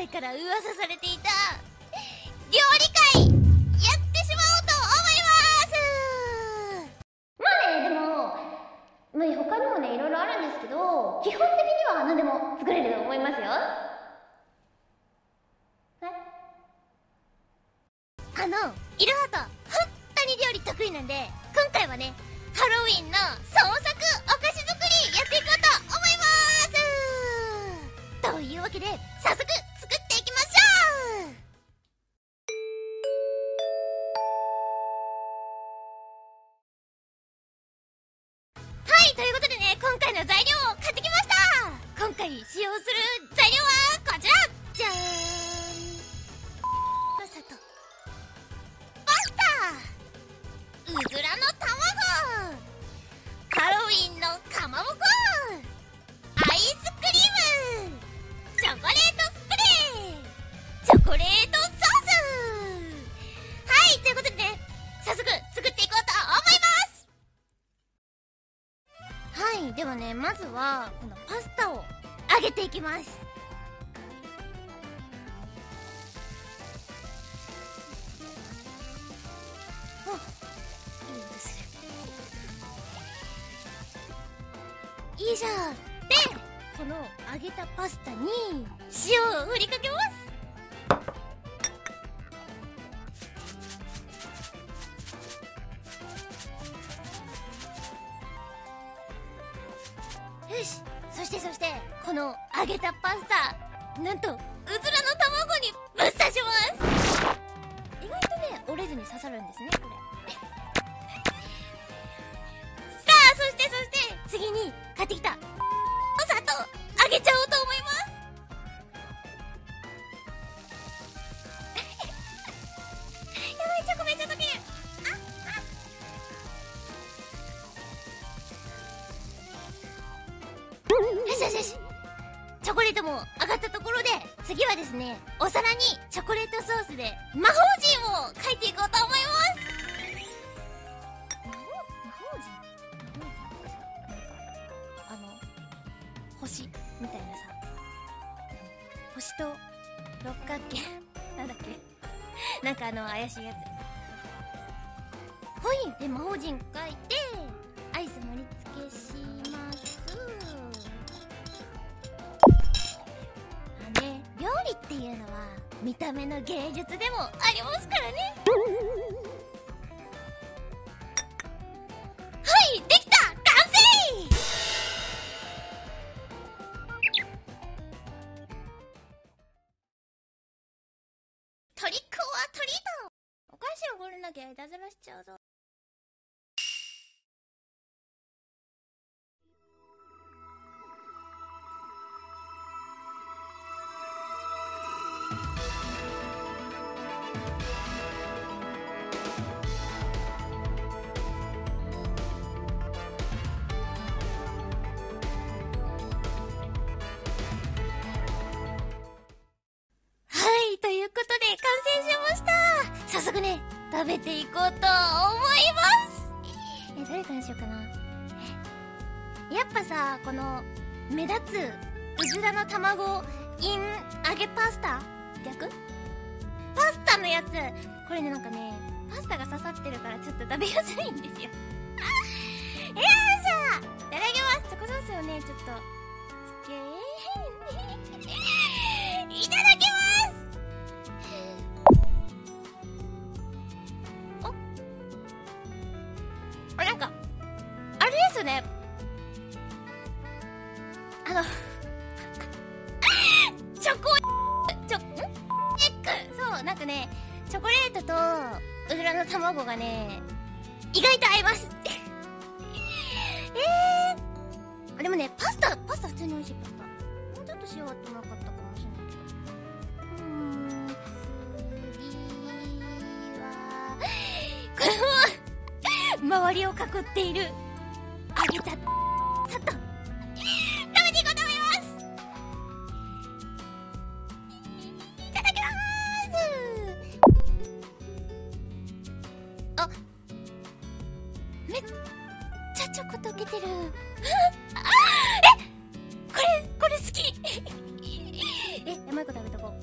前から噂されていた料理会やってしまおうと思います。 まあね、でも他にもねいろいろあるんですけど、基本的には何でも作れると思いますよ。 いろはと本当に料理得意なんで、今回はねハロウィンの創作お菓子作りやっていこうと思います。というわけで早速作っていきましょう。はい、ということでね、今回の材料を買ってきました。今回使用する材料はこちらじゃーん。パスタとパスタ、うずらの卵、ハロウィンのかまぼこ、アイスクリーム、チョコレートスプレー、チョコレートソース。はい、ということでね、早速作っていこうと思います。はい、ではね、まずはこのパスタを揚げていきます。あ、いい音する。いいじゃん。で、この揚げたパスタに塩を振りかけます。よし、そしてこの揚げたパスタ、なんとうずらの卵にぶっ刺します。意外とね折れずに刺さるんですね、これ。さあ、そして次に買ってきたお砂糖揚げちゃおうと思います。やばい、チョコめっちゃ溶ける。よし、チョコレートも上がったところで、次はですね、お皿にチョコレートソースで魔法陣を描いていこうと思います。魔法陣星みたいなさ、星と六角形なんだっけ、なんか怪しいやつ。ほい、で魔法陣描いてアイス盛り付けします。料理っていうのは見た目の芸術でもありますからね。はい、できた、完成。トリックオアトリート。お菓子を掘らなきゃいたずらしちゃうぞ。ということで完成しました。早速ね、食べていこうと思います。どれからしようかな。やっぱさ、この目立つうずらの卵イン揚げパスタ、逆パスタのやつ、これね、なんかねパスタが刺さってるからちょっと食べやすいんですよ。よいしょ、いただきます。チョコソースをねちょっとつけいただきます。なんかあれですよね、チョコエッグ、そう、なんかねチョコレートとうずらの卵がね意外と合いますでもね、パスタ普通に美味しい。パスタもうちょっと塩あってもよかったかもしれないけど、この周りを囲っている揚げたさっと食べていこうと思います。いただきます。あ、めっちゃチョコ溶けてる。これ好きもう一個食べとこう。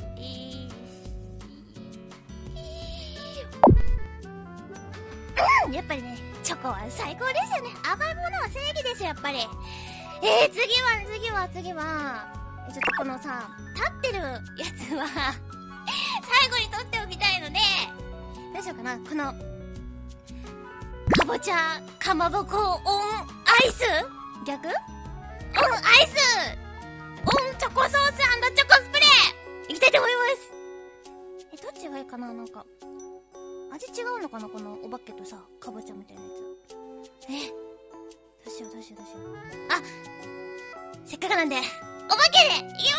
やっぱりね、チョコは最高ですよね。甘いものは正義ですよ、やっぱり。次は、ちょっとこのさ、立ってるやつは、最後に取っておきたいので、どうしようかな。この、かぼちゃ、かまぼこ、オン、アイス逆オン、アイスオン、チョコソース&チョコスプレーいきたいと思います。どっちがいいかな。なんか、味違うのかな、このお化けとさ、かぼちゃみたいなやつ。どうしよう。あ、せっかくなんで、お化けでいきます。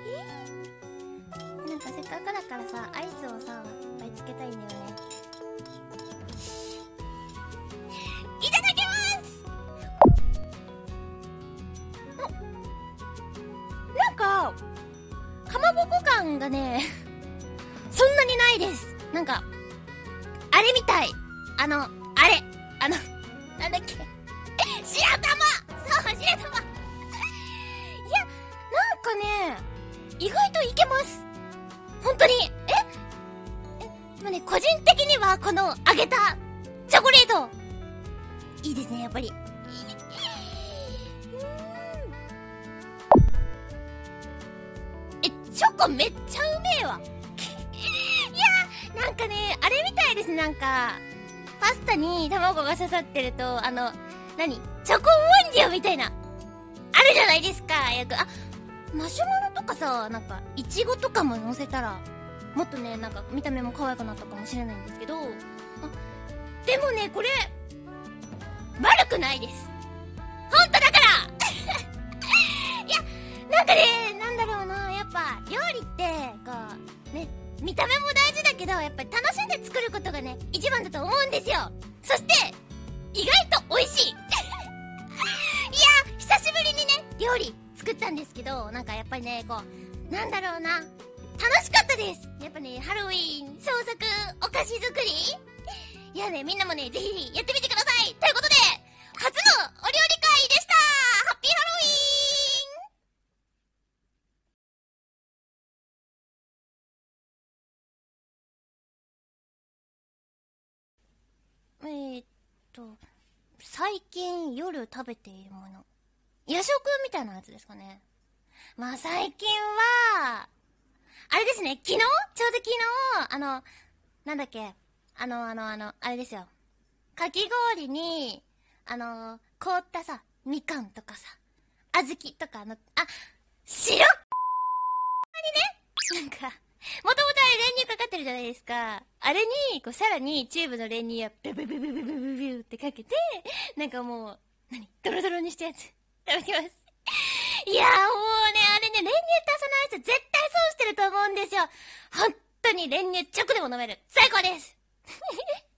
なんかせっかくだからさ、アイスをさ、いっぱいつけたいんだよね。いただきます。なんか、かまぼこ感がね、そんなにないです。なんか、あれみたい。なんだっけ。白玉。そう、白玉。いや、なんかね、意外といけます。本当に。でもね、個人的にはこの揚げたチョコレート、いいですね、やっぱり。チョコめっちゃうめえわ。いや、なんかね、あれみたいです。なんか、パスタに卵が刺さってると、チョコモンジャみたいな、あるじゃないですか。マシュマロとかさ、なんか、イチゴとかも乗せたら、もっとね、なんか、見た目も可愛くなったかもしれないんですけど、でもね、これ、悪くないです。ほんとだからいや、なんかね、なんだろうな、やっぱ、料理って、こう、ね、見た目も大事だけど、やっぱり楽しんで作ることがね、一番だと思うんですよ。そして、意外と美味しいいや、久しぶりにね、料理作ったんですけど、なんかやっぱりね、こう、なんだろうな、楽しかったです。やっぱね、ハロウィン創作お菓子作り、いやね、みんなもね、ぜひやってみてください。ということで、初のお料理会でした。ハッピーハロウィン。最近夜食べているもの。夜食みたいなやつですかね。まあ最近は、あれですね、ちょうど昨日、なんだっけ、あれですよ。かき氷に、凍ったさ、みかんとかさ、小豆とかシロップにね、なんか、もともとあれ練乳かかってるじゃないですか。あれに、こう、さらにチューブの練乳をビュビュビュビュビュビュビュってかけて、なんかもう、ドロドロにしたやつ、食べてます。いやーもうね、あれね、練乳足さない人絶対損してると思うんですよ。本当に練乳直でも飲める。最高です